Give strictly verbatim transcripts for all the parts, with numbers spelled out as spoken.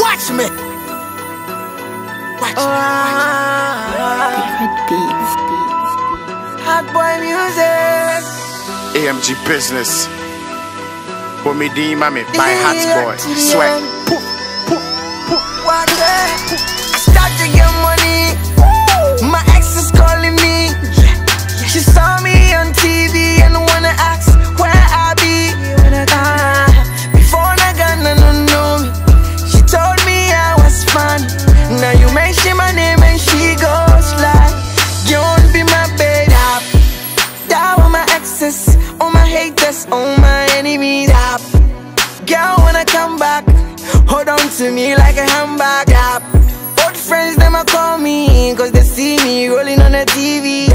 Watch me. Watch me. Liquid beats. Hot boy music. A M G business. For me, D, mommy, buy hot boy. Sweat. Poof, poof, poof. Watch it. Start to get money. My ex is calling me. She saw me on T V and wanna ask where I be. Ah, before I got no no know me, she told me I was fun. Now you mention my name and she goes like, you won't be my babe. Down with my exes, all my haters, all my enemies. Girl, when I come back, hold on to me like a handbag. Old friends, them a call me, cause they see me rolling on the T V.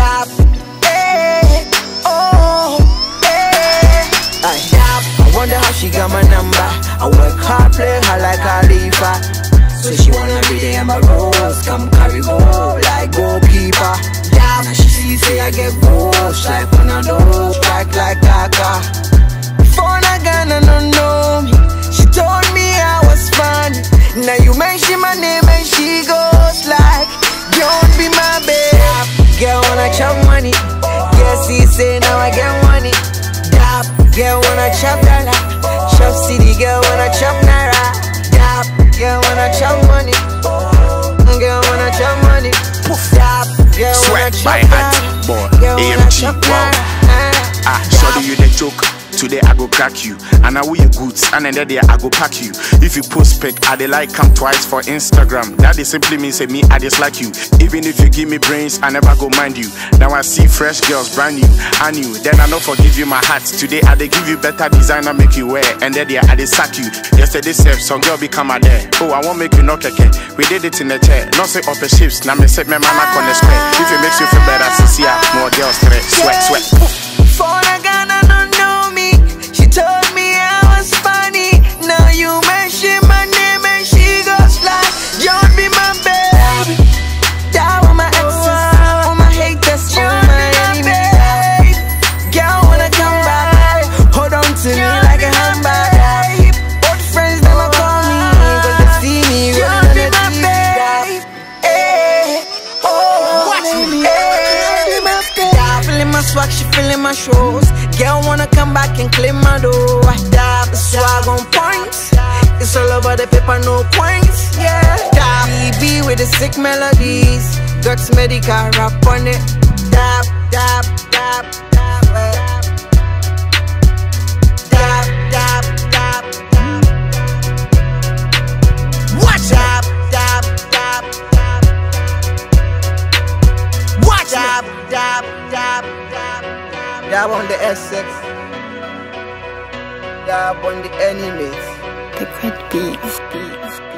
Hey, oh, hey. I, I wonder how she got my number. I work hard, play her like Khalifa. So she wanna be the Amber Rose, come carry goal like goalkeeper. Now she see, say I get goals like Ronaldo, strike like Kaka. Before I got no no know me, she told me I was funny. Now you mention my name and she goes like, don't be my babe. Girl wanna chop money, yeah she say now I get money. Dap, girl wanna chop dollar, chop city, girl wanna chop naira. Dap, girl wanna chop money, girl wanna chop money. Dap, girl wanna Sweat chop by hot boy. A M G. Wow. Ah, sorry you the joke. Today I go crack you, and I wear your goods, and then there I go pack you. If you post pic, I dey like come twice for Instagram. That dey simply means say me I dislike you. Even if you give me brains, I never go mind you. Now I see fresh girls brand new, I knew. Then I not forgive you my heart. Today I dey give you better designer make you wear, and then there I dey sack you. Yesterday said some girl become a there. Oh I won't make you knock keke. We did it in the chair, not say up the ships. Now me set my mama on the square. If it makes you feel better, sincere, more girls straight. Sweat, sweat. For I got no no know me, she told me I was funny. Now you mention my name and she goes like, don't be my baby. Down with my exes, all my haters, all my enemies. Girl wanna come back, hold on to me like a handbag. Old friends never call me, cause they see me rolling on the T V. Hey, oh, watch me. Hey, yeah, feeling my swag, she feeling my shows. Girl wanna come back and claim my dough. Dab, swag on points. It's all over the paper, no points. Yeah, dab, B B with the sick melodies. Guts medical rap on it. Dab, dab, dab, dab, dab, dab, dab, dab. Watch dab, dab, dab, dab. Watch dab, dab, dab, dab. Dab on the Essex, dab on the enemies. Liquid beats.